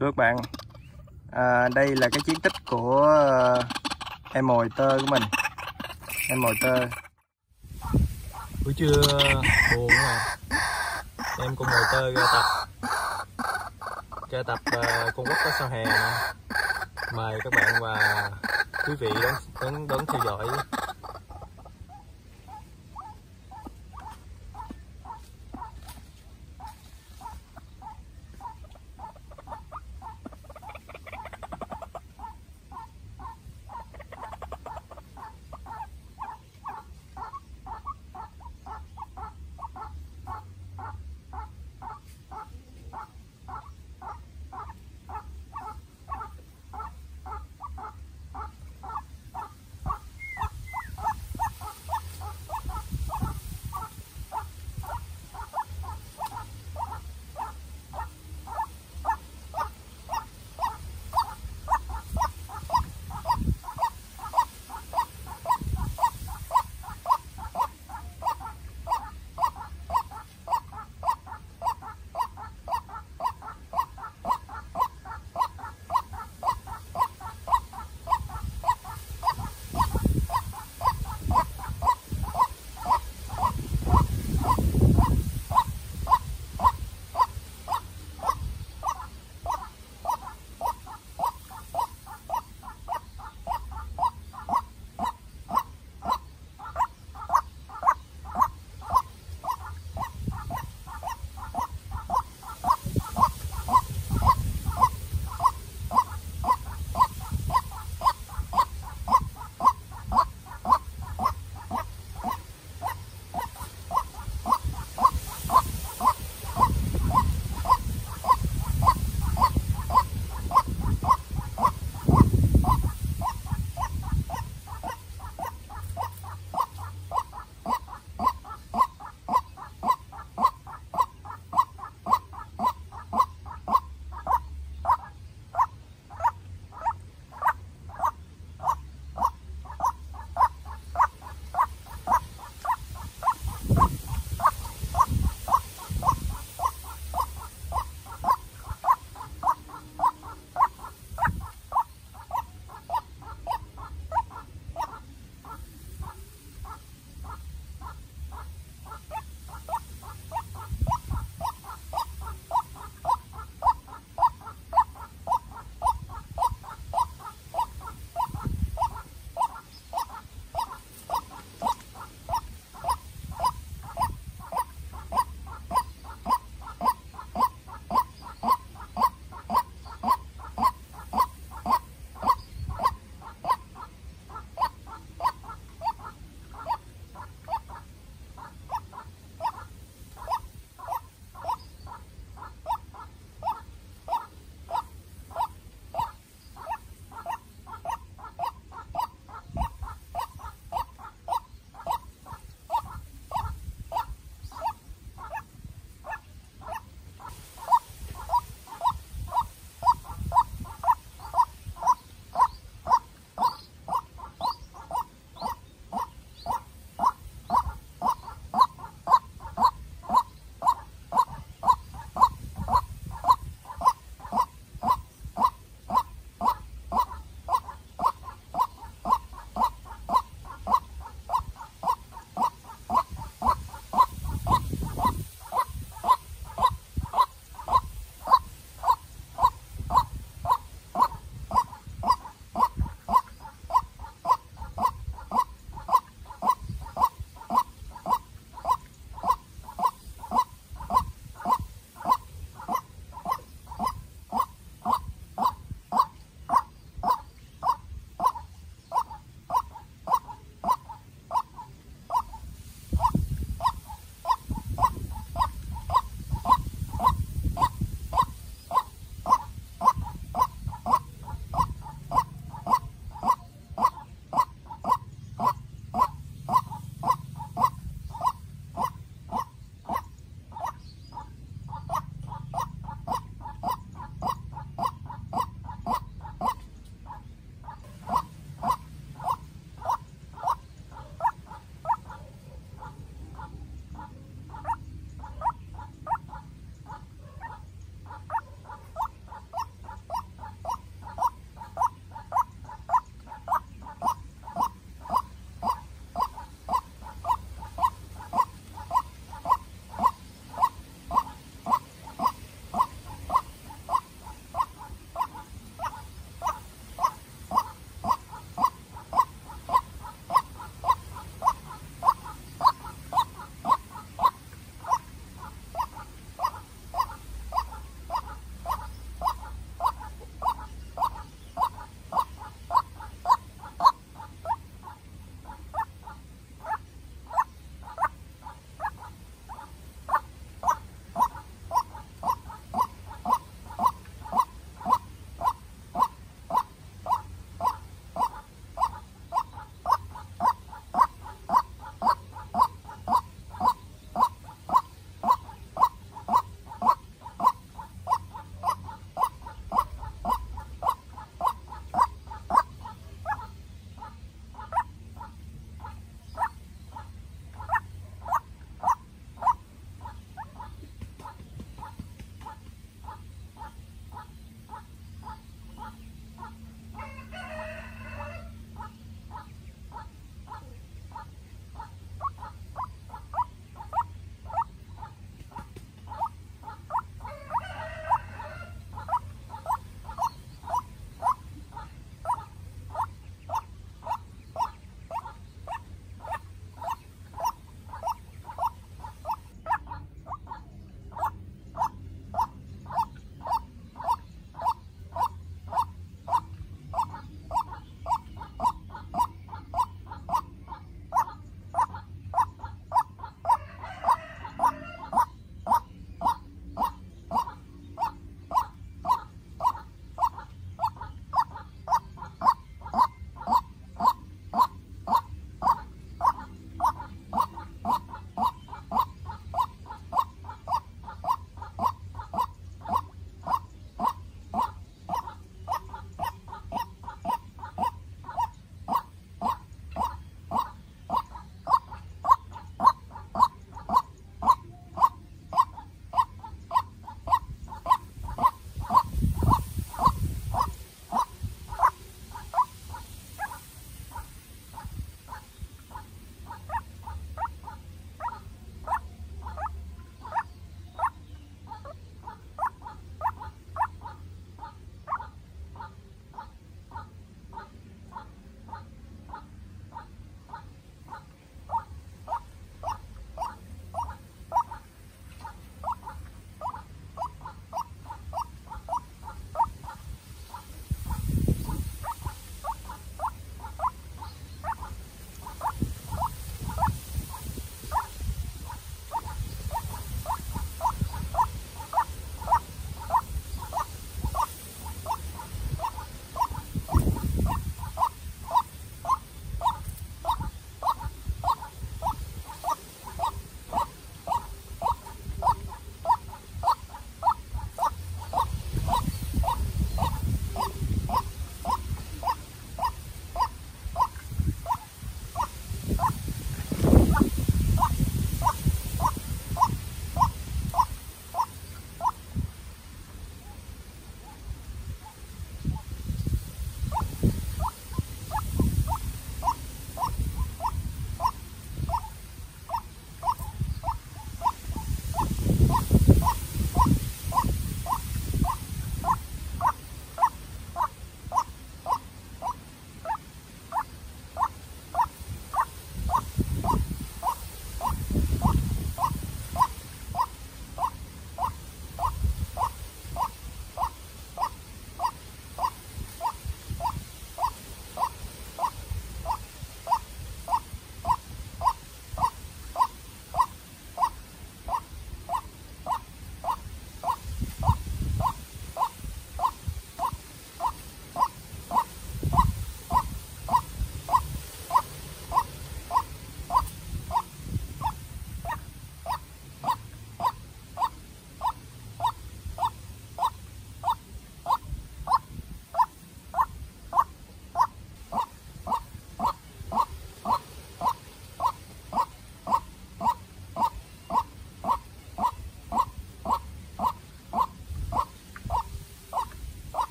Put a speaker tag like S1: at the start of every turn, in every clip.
S1: Thưa các bạn, đây là cái chiến tích của em mồi tơ của mình. Em mồi tơ
S2: Buổi trưa buồn nè, em con mồi tơ ra tập con quất cá sao hè nè. Mời các bạn và quý vị đón theo dõi.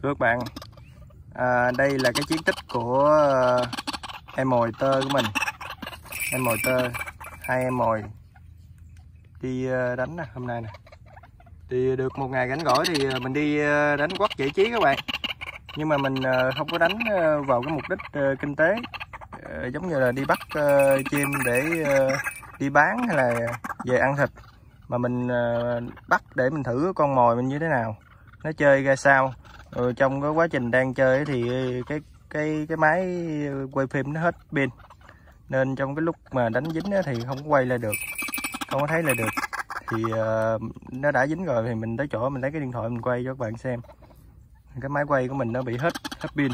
S1: Thưa các bạn, đây là cái chiến tích của em mồi tơ của mình. Em mồi tơ, 2 em mồi đi đánh nè, hôm nay nè. Thì được một ngày rảnh rỗi thì mình đi đánh quất giải trí các bạn. Nhưng mà mình không có đánh vào cái mục đích kinh tế, giống như là đi bắt chim để đi bán hay là về ăn thịt, mà mình bắt để mình thử con mồi mình như thế nào, nó chơi ra sao. Trong cái quá trình đang chơi thì cái máy quay phim nó hết pin, nên trong cái lúc mà đánh dính thì không có quay lại được, không có thấy lại được. Thì nó đã dính rồi thì mình tới chỗ mình lấy cái điện thoại mình quay cho các bạn xem. Cái máy quay của mình nó bị hết pin,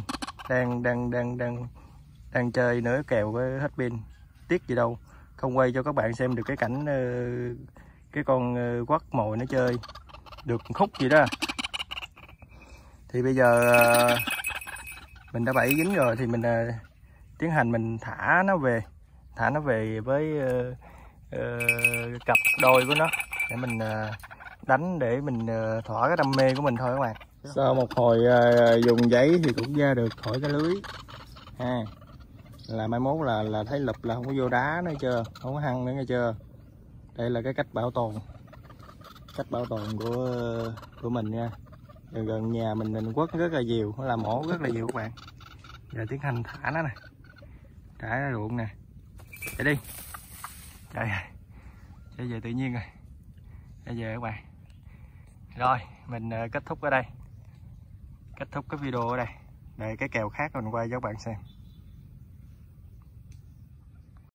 S1: đang chơi nữa kèo cái hết pin, tiếc gì đâu, không quay cho các bạn xem được cái cảnh cái con quất mồi nó chơi được khúc gì đó. Thì bây giờ mình đã bẫy dính rồi thì mình tiến hành mình thả nó về với cặp đôi của nó để mình đánh, để mình thỏa cái đam mê của mình thôi các bạn. Sau một hồi dùng giấy thì cũng ra được khỏi cái lưới ha. Là mai mốt là thấy lụp là không có vô đá nữa chưa, không có hăng nữa nghe chưa. Đây là cái cách bảo tồn của mình nha. Gần nhà mình quất rất là nhiều, nó làm mổ rất là nhiều các bạn. Giờ tiến hành thả nó nè, thả ra ruộng nè, chạy đi, chạy về tự nhiên rồi, chạy về các bạn. Rồi mình kết thúc ở đây, kết thúc cái video ở đây. Để cái kèo khác mình quay cho các bạn xem.